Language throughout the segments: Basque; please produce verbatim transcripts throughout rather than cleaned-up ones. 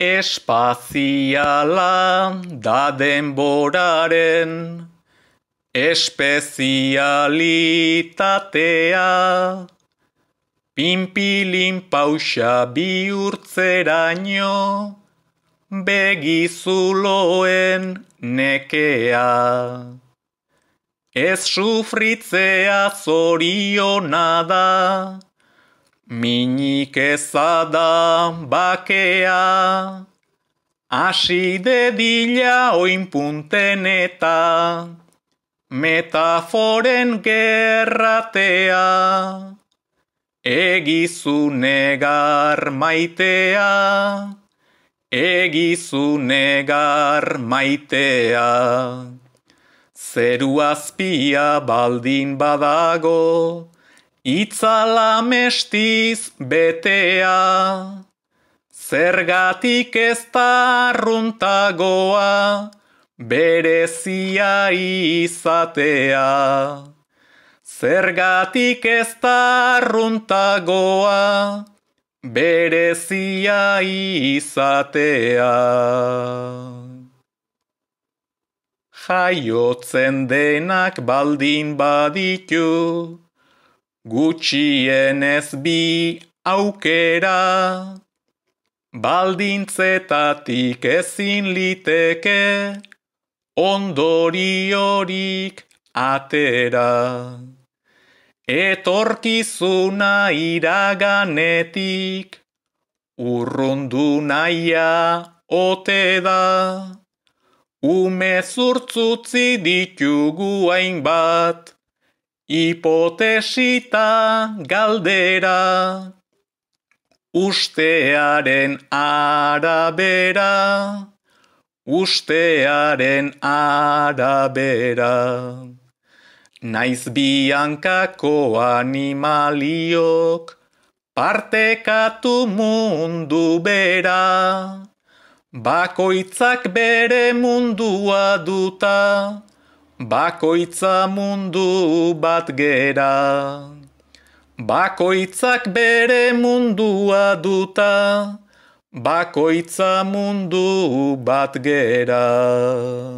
Espaziala da denboraren espezialitatea, pinpilin pausa bihurtzeraino, begizuloen nekea. Ez sufritzea zoriona da, minik ezada bakea, hasi dedila oinpunten eta metaforen gerratea, egizu negar maitea, egizu negar maitea. Zeru azpia baldin badago, itzala mestiz betea, zergatik ez da arruntagoa, berezia izatea. Zergatik ez da arruntagoa, berezia izatea. Jaiotzen denak baldin baditu, gutxienez bi aukera, baldintzetatik ezin liteke, ondoriorik atera. Etorkizuna iraganetik, urrundu nahia ote da, umezurtzutzi ditugu hainbat, hipotesita galdera, ustearen arabera, ustearen arabera. Naiz biankako animaliok, partekatu mundu bera, bakoitzak bere mundua duta, bakoitza mundu bat gera. Bakoitzak bere mundua duta, bakoitza mundu bat gera.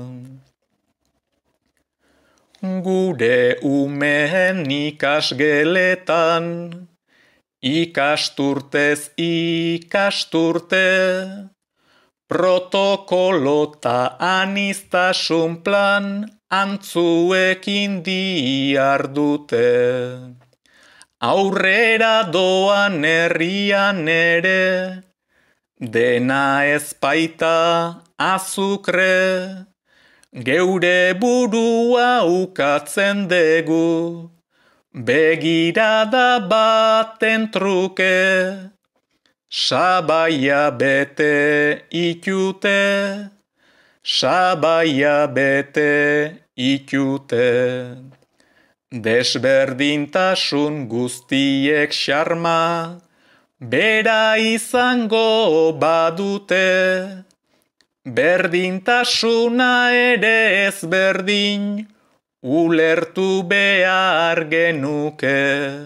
Gure umeen ikasgeletan, ikasturtez ikasturte, protokolo ta aniztasun plan antzuekin diardute. Aurrera doan herrian ere, dena ezpaita azukre, geure burua ukatzen degu, begirada baten truke, sabaia bete itute, sabaia bete itute. Desberdintasun guztiek xarma, bera izango badute, berdintasuna ere ezberdin, ulertu behar genuke.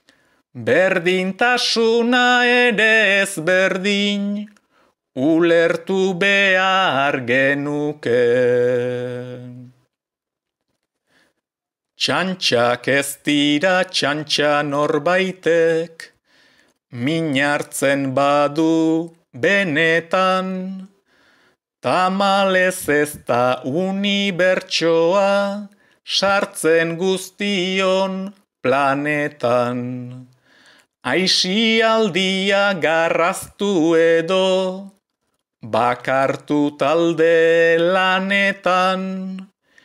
Berdintasuna ere ezberdin, ulertu behar genuke. Txantxak ez dira txantxa norbaitek, min hartzen badu benetan, tamalez ez da unibertsoa sartzen guztion planetan. Aisialdia garraztu edo, bakartu talde lanetan,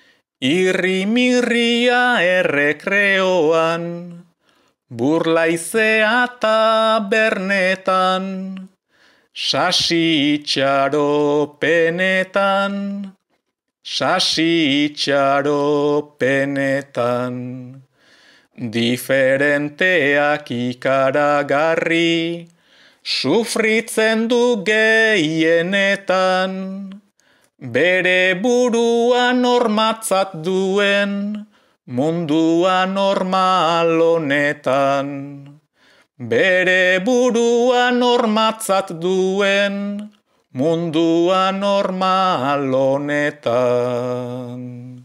irrimirria errekreoan, burlaizea tabernetan, sasi itxaropenetan, sasi itxaropenetan. Diferenteak ikaragarri, sufritzen du gehienetan, bere burua normatzat duen, mundua normal honetan. Bere burua normatzat duen, mundua normal honetan.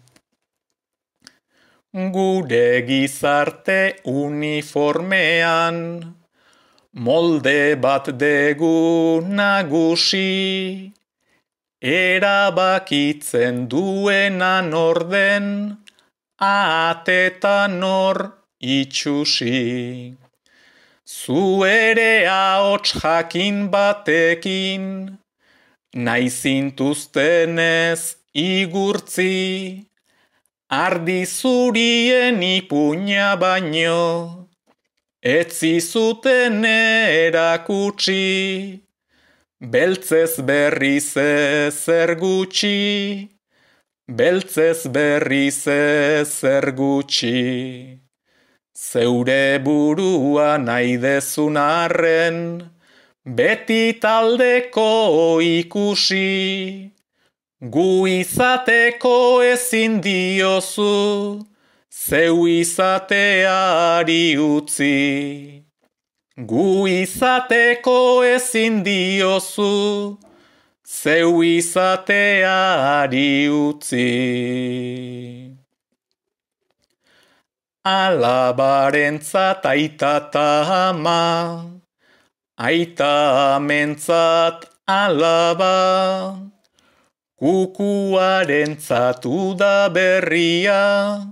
Gure gizarte uniformean, molde bat degu nagusi, erabakitzen duenan orden, atetan nor itxusi. Zu ere ahots jakin batekin, nahi zintuztenez igurtzi, ardi zurien ipuina baino, etzi zuten erakutsi, beltzez berriz ezer gutxi, beltzez berriz ezer gutxi. Zeure burua nahi dezun arren, beti taldeko ikusi, gu izateko ezin diozu, zeu izateari utzi. Gu izateko ezin diozu, zeu izateari utzi. Alabarentzat aita ta ama, aita amentzat alaba, kukuarentzat uda berria,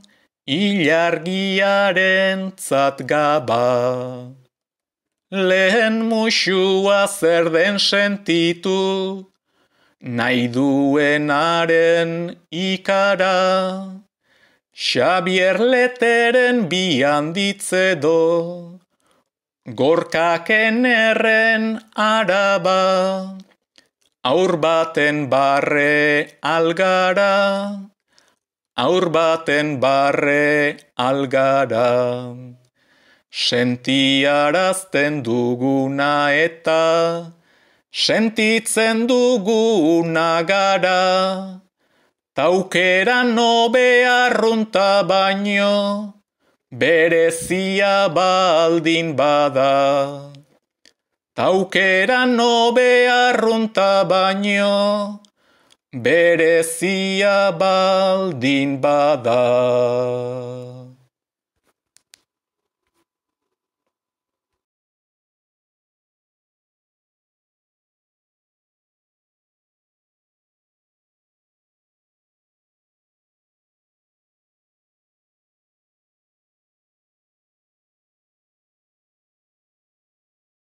ilargiarentzat gaba. Lehen muxua zer den sentitu, nahi duenaren ikara, Xabier Leteren bi handitze do, gorkaken erren araba, aur baten barre algara, aur baten barre algara. Sentiarazten duguna eta, sentitzen duguna gara, taukeran hobe arrunta baino, berezia baldin bada. Taukeran hobe arrunta baino, berezia baldin bada.